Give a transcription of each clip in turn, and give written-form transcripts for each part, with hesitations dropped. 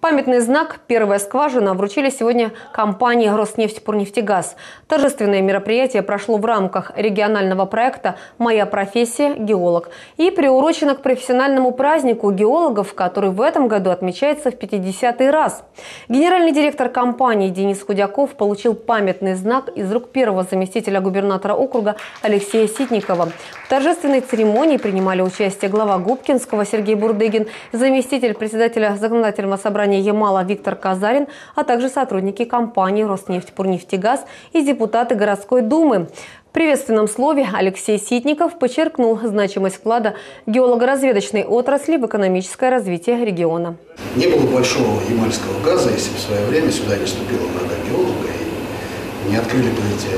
Памятный знак «Первая скважина» вручили сегодня компании «Роснефть-Порнефтегаз». Торжественное мероприятие прошло в рамках регионального проекта «Моя профессия – геолог» и приурочено к профессиональному празднику геологов, который в этом году отмечается в 50-й раз. Генеральный директор компании Денис Худяков получил памятный знак из рук первого заместителя губернатора округа Алексея Ситникова. В торжественной церемонии принимали участие глава Губкинского Сергей Бурдыгин, заместитель председателя законодательного собрания Ямала Виктор Казарин, а также сотрудники компании «Роснефть-Порнефтегаз» и депутаты городской думы. В приветственном слове Алексей Ситников подчеркнул значимость вклада геолого-разведочной отрасли в экономическое развитие региона. Не было большого ямальского газа, если бы в свое время сюда не вступила нога геолога и не открыли бы эти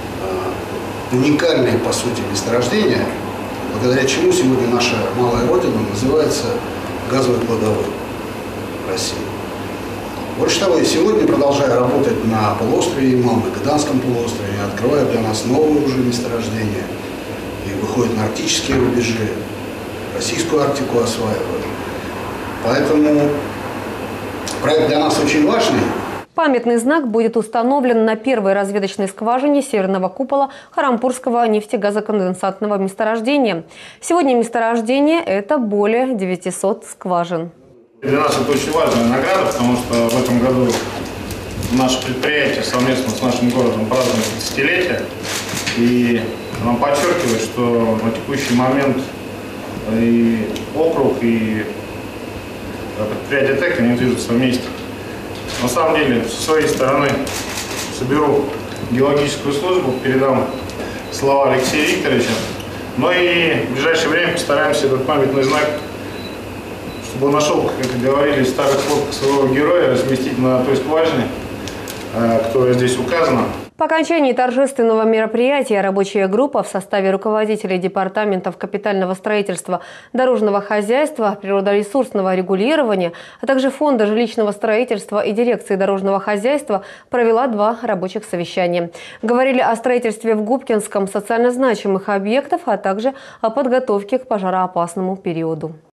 уникальные, по сути, месторождения, благодаря чему сегодня наша малая родина называется газовой кладовой России. Больше того, и сегодня, продолжая работать на полуострове Ямал, на Кыданском полуострове, открывают для нас новые уже месторождения и выходят на арктические рубежи, российскую Арктику осваивают. Поэтому проект для нас очень важный. Памятный знак будет установлен на первой разведочной скважине северного купола Харампурского нефтегазоконденсатного месторождения. Сегодня месторождение – это более 900 скважин. Для нас это очень важная награда, потому что в этом году наше предприятие совместно с нашим городом празднует 30-летие. И нам подчеркивает, что на текущий момент и округ, и предприятие ТЭК, они движутся вместе. На самом деле, со своей стороны соберу геологическую службу, передам слова Алексея Викторовича. Но и в ближайшее время постараемся этот памятный знак, чтобы он нашел, как говорили в старых фотках, своего героя, разместить на той скважине, которая здесь указана. По окончании торжественного мероприятия рабочая группа в составе руководителей департаментов капитального строительства, дорожного хозяйства, природоресурсного регулирования, а также фонда жилищного строительства и дирекции дорожного хозяйства провела 2 рабочих совещания. Говорили о строительстве в Губкинском социально значимых объектов, а также о подготовке к пожароопасному периоду.